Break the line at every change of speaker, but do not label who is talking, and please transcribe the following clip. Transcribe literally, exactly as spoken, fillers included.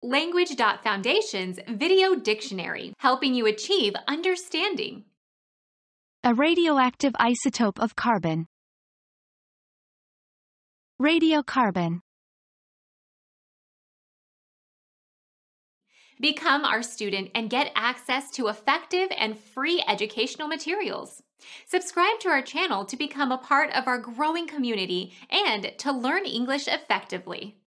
Language.Foundation's Video Dictionary, helping you achieve understanding.
A radioactive isotope of carbon. Radiocarbon.
Become our student and get access to effective and free educational materials. Subscribe to our channel to become a part of our growing community and to learn English effectively.